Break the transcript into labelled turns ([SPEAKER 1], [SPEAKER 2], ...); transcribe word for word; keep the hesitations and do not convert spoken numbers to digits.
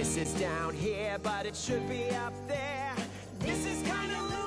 [SPEAKER 1] This is down here, but it should be up there. This is kinda loose.